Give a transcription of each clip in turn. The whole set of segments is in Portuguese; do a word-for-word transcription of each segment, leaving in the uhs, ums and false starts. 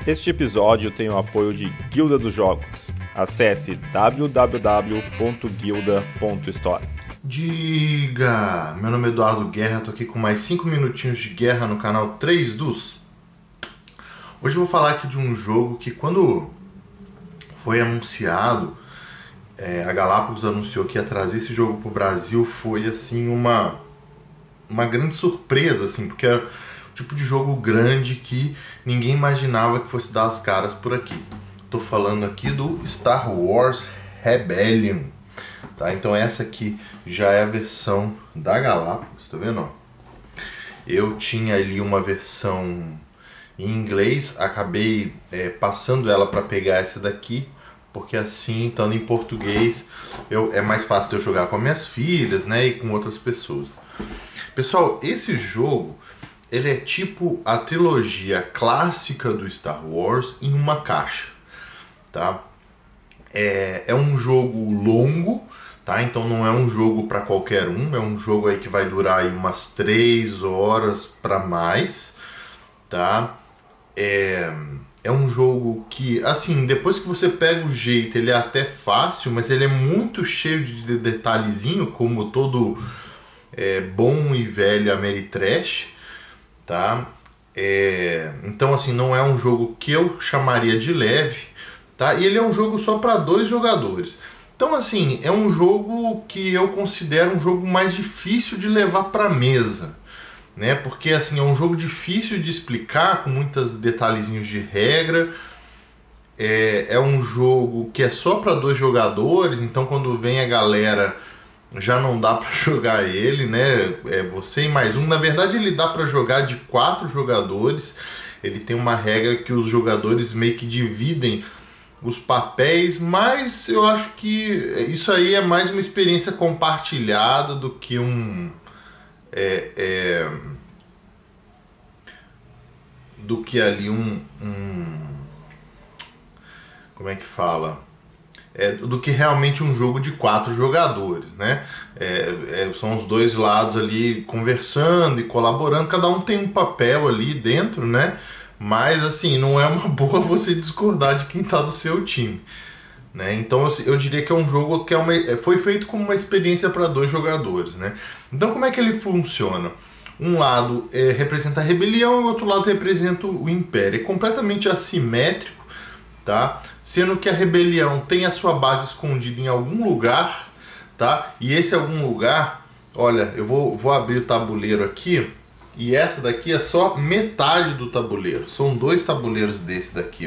Este episódio tem o apoio de Guilda dos Jogos. Acesse w w w ponto guilda ponto store. Diga! Meu nome é Eduardo Guerra, tô aqui com mais cinco minutinhos de guerra no canal três dos. Hoje eu vou falar aqui de um jogo que quando foi anunciado, é, a Galápagos anunciou que ia trazer esse jogo pro Brasil, foi assim uma, uma grande surpresa, assim, porque era o tipo de jogo grande que ninguém imaginava que fosse dar as caras por aqui. Tô falando aqui do Star Wars Rebellion, tá? Então essa aqui já é a versão da Galápagos, tá vendo? Eu tinha ali uma versão em inglês, acabei é, passando ela para pegar essa daqui, porque assim, estando em português, eu, é mais fácil de eu jogar com as minhas filhas, né, e com outras pessoas. Pessoal, esse jogo, ele é tipo a trilogia clássica do Star Wars em uma caixa, tá? É, é um jogo longo, tá? Então não é um jogo para qualquer um, é um jogo aí que vai durar aí umas três horas para mais, tá? É, é um jogo que, assim, depois que você pega o jeito, ele é até fácil, mas ele é muito cheio de detalhezinho, como todo é, bom e velho Ameritrash, tá? É, então, assim, não é um jogo que eu chamaria de leve, tá? E ele é um jogo só para dois jogadores. Então, assim, é um jogo que eu considero um jogo mais difícil de levar para mesa, né? Porque assim, é um jogo difícil de explicar, com muitos detalhezinhos de regra. É, é um jogo que é só para dois jogadores, então quando vem a galera já não dá para jogar ele, né? É você e mais um. Na verdade, ele dá para jogar de quatro jogadores. Ele tem uma regra que os jogadores meio que dividem os papéis, mas eu acho que isso aí é mais uma experiência compartilhada do que um É, é, do que ali um, um como é que fala? É, do que realmente um jogo de quatro jogadores, né? É, é, são os dois lados ali conversando e colaborando, cada um tem um papel ali dentro, né? Mas assim, não é uma boa você discordar de quem está do seu time, né? Então eu, eu diria que é um jogo que é uma, foi feito como uma experiência para dois jogadores, né? Então como é que ele funciona? Um lado é, representa a rebelião e o outro lado representa o império. É completamente assimétrico, tá? Sendo que a rebelião tem a sua base escondida em algum lugar, tá? E esse algum lugar, olha, eu vou, vou abrir o tabuleiro aqui, e essa daqui é só metade do tabuleiro. São dois tabuleiros desse daqui,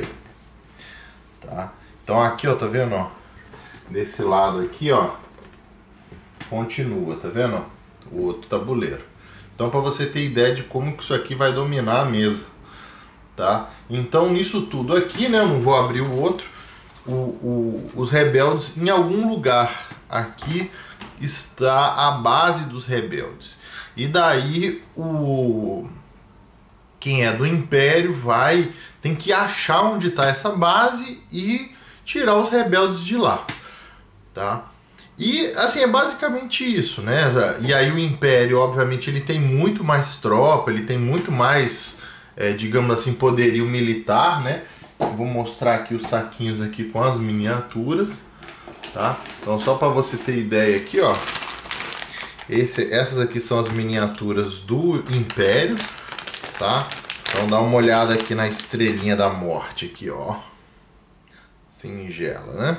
ó, tá? Então aqui, ó, tá vendo, ó? Desse lado aqui, ó, continua, tá vendo? O outro tabuleiro. Então, para você ter ideia de como que isso aqui vai dominar a mesa, tá? Então, nisso tudo aqui, né, eu não vou abrir o outro, o, o, os rebeldes, em algum lugar aqui está a base dos rebeldes. E daí, o quem é do Império vai, tem que achar onde está essa base e tirar os rebeldes de lá, tá? E assim, é basicamente isso, né? E aí o Império, obviamente, ele tem muito mais tropa, ele tem muito mais, é, digamos assim, poderio militar, né? Vou mostrar aqui os saquinhos aqui com as miniaturas, tá? Então só para você ter ideia aqui, ó, esse, essas aqui são as miniaturas do Império, tá? Então dá uma olhada aqui na estrelinha da morte aqui, ó. Singela, né?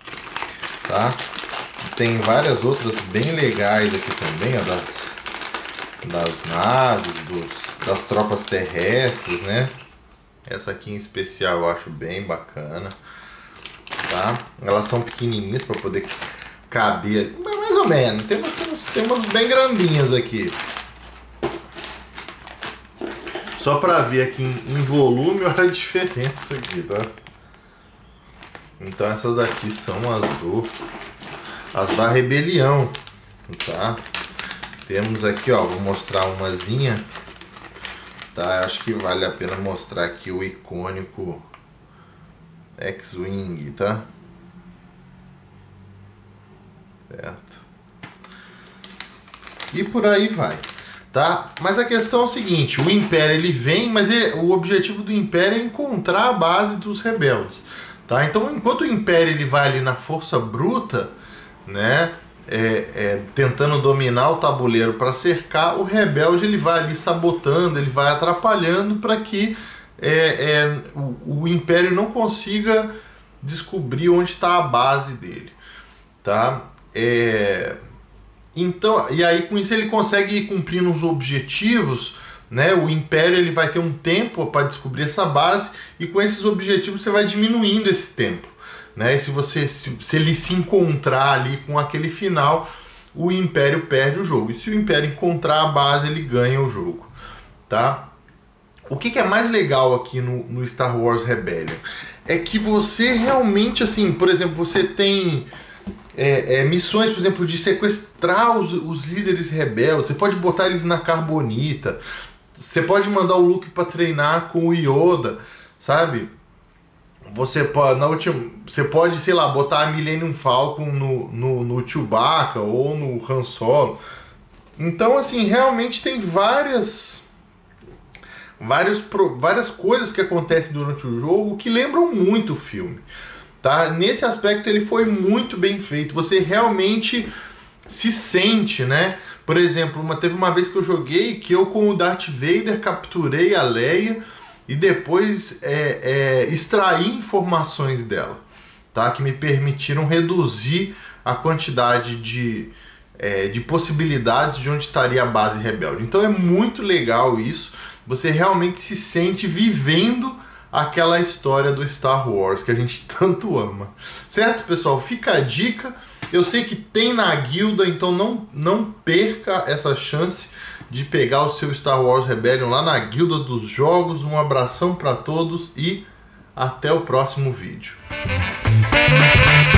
Tá? Tem várias outras bem legais aqui também, ó, das, das naves, dos, das tropas terrestres, né? Essa aqui em especial eu acho bem bacana, tá? Elas são pequenininhas para poder caber, mais ou menos. Tem umas, temos, temos bem grandinhas aqui. Só para ver aqui em, em volume, olha a diferença aqui, tá? Então essas daqui são as do as da rebelião, tá? Temos aqui, ó, vou mostrar umazinha, tá? Acho que vale a pena mostrar aqui o icônico X-Wing, tá? Certo? E por aí vai. tá? Mas a questão é o seguinte, o Império ele vem, mas ele, o objetivo do Império é encontrar a base dos rebeldes, tá? Então, enquanto o Império ele vai ali na força bruta, né, é, é, tentando dominar o tabuleiro para cercar, o rebelde ele vai ali sabotando, ele vai atrapalhando para que é, é, o, o Império não consiga descobrir onde está a base dele, tá? É... Então, e aí com isso ele consegue ir cumprindo os objetivos, né? O Império ele vai ter um tempo para descobrir essa base e com esses objetivos você vai diminuindo esse tempo, né? E se você se, se ele se encontrar ali com aquele final, o Império perde o jogo. E se o Império encontrar a base, ele ganha o jogo, tá? O que, que é mais legal aqui no, no Star Wars Rebellion é que você realmente, assim, por exemplo, você tem É, é, missões, por exemplo, de sequestrar os, os líderes rebeldes. Você pode botar eles na Carbonita. Você pode mandar o Luke para treinar com o Yoda, sabe? Você pode, na última, você pode, sei lá, botar a Millennium Falcon no, no, no Chewbacca ou no Han Solo. Então, assim, realmente tem várias, várias, várias coisas que acontecem durante o jogo que lembram muito o filme. Tá? Nesse aspecto ele foi muito bem feito. Você realmente se sente, né? Por exemplo, uma, teve uma vez que eu joguei que eu com o Darth Vader capturei a Leia e depois é, é, extraí informações dela, tá? Que me permitiram reduzir a quantidade de, é, de possibilidades de onde estaria a base rebelde. Então é muito legal isso. Você realmente se sente vivendo aquela história do Star Wars que a gente tanto ama. Certo, pessoal? Fica a dica. Eu sei que tem na guilda, então não, não perca essa chance de pegar o seu Star Wars Rebellion lá na guilda dos jogos. Um abração para todos e até o próximo vídeo.